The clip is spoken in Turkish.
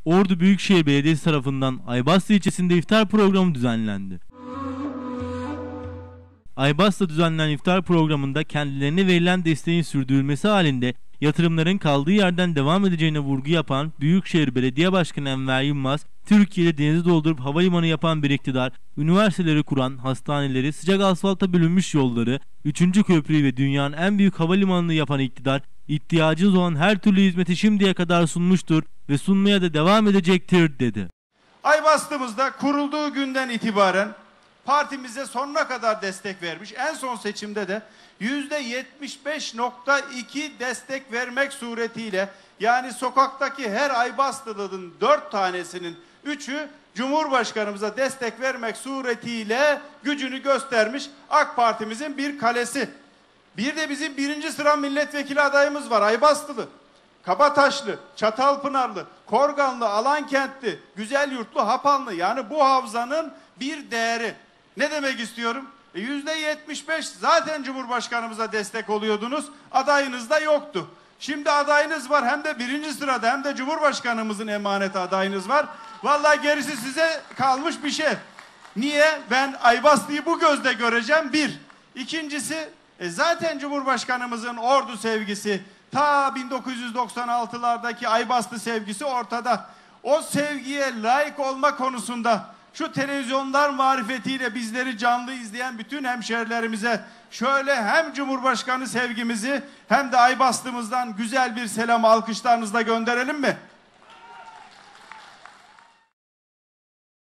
Ordu Büyükşehir Belediyesi tarafından Aybastı ilçesinde iftar programı düzenlendi. Aybastı'da düzenlenen iftar programında kendilerine verilen desteğin sürdürülmesi halinde yatırımların kaldığı yerden devam edeceğine vurgu yapan Büyükşehir Belediye Başkanı Enver Yılmaz, Türkiye'de denizi doldurup havalimanı yapan bir iktidar, üniversiteleri kuran, hastaneleri, sıcak asfalta bölünmüş yolları, 3. köprüyü ve dünyanın en büyük havalimanını yapan iktidar, ihtiyacınız olan her türlü hizmeti şimdiye kadar sunmuştur ve sunmaya da devam edecektir, dedi. Aybastı'mızda kurulduğu günden itibaren partimize sonuna kadar destek vermiş. En son seçimde de %75.2 destek vermek suretiyle, yani sokaktaki her Aybastılı'nın 4 tanesinin 3'ü Cumhurbaşkanımıza destek vermek suretiyle gücünü göstermiş AK Parti'mizin bir kalesi. Bir de bizim 1. sıra milletvekili adayımız var, Aybastılı. Kabataşlı, Çatalpınarlı, Korganlı, Alankentli, Güzelyurtlu, Hapanlı, yani bu havzanın bir değeri. Ne demek istiyorum? %75 zaten Cumhurbaşkanımıza destek oluyordunuz, adayınız da yoktu. Şimdi adayınız var, hem de 1. sırada, hem de Cumhurbaşkanımızın emaneti adayınız var. Vallahi gerisi size kalmış bir şey. Niye? Ben Aybastı'yı bu gözle göreceğim, bir. İkincisi, zaten Cumhurbaşkanımızın Ordu sevgisi, ta 1996'lardaki Aybastı sevgisi ortada. O sevgiye layık olma konusunda şu televizyonlar marifetiyle bizleri canlı izleyen bütün hemşerilerimize şöyle hem Cumhurbaşkanı sevgimizi hem de Aybastı'mızdan güzel bir selam alkışlarınızla gönderelim mi?